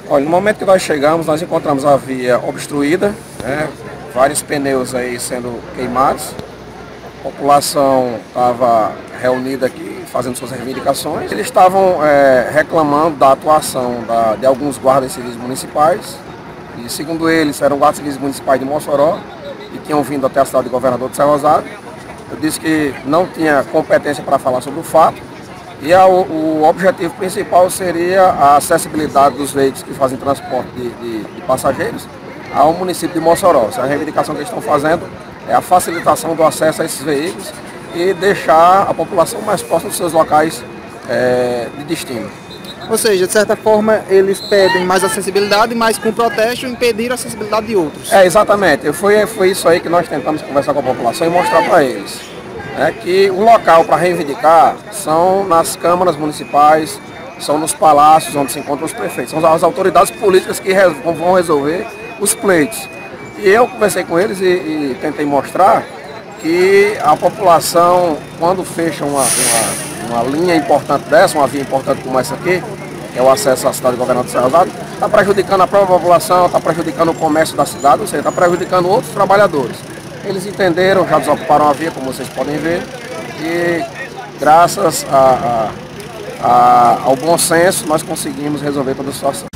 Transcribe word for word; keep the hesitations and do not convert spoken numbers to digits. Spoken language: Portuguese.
Olha, no momento que nós chegamos, nós encontramos a via obstruída, né, vários pneus aí sendo queimados. A população estava reunida aqui, fazendo suas reivindicações. Eles estavam é, reclamando da atuação da, de alguns guardas civis municipais. E, segundo eles, eram guardas civis municipais de Mossoró e tinham vindo até a cidade de Governador de Céu Rosado. Eu disse que não tinha competência para falar sobre o fato. E a, o objetivo principal seria a acessibilidade dos veículos que fazem transporte de, de, de passageiros ao município de Mossoró. A reivindicação que eles estão fazendo é a facilitação do acesso a esses veículos e deixar a população mais próxima dos seus locais é, de destino. Ou seja, de certa forma, eles pedem mais acessibilidade, mas com protesto impedir a acessibilidade de outros. É, exatamente. Foi, foi isso aí que nós tentamos conversar com a população e mostrar para eles. É que o local para reivindicar são nas câmaras municipais, são nos palácios onde se encontram os prefeitos, são as autoridades políticas que vão resolver os pleitos. E eu conversei com eles e, e tentei mostrar que a população, quando fecha uma, uma, uma linha importante dessa, uma via importante como essa aqui, que é o acesso à cidade de Governador de Céu Rosado, está prejudicando a própria população, está prejudicando o comércio da cidade, ou seja, está prejudicando outros trabalhadores. Eles entenderam, já desocuparam a via, como vocês podem ver, e graças a, a, a, ao bom senso nós conseguimos resolver toda a situação.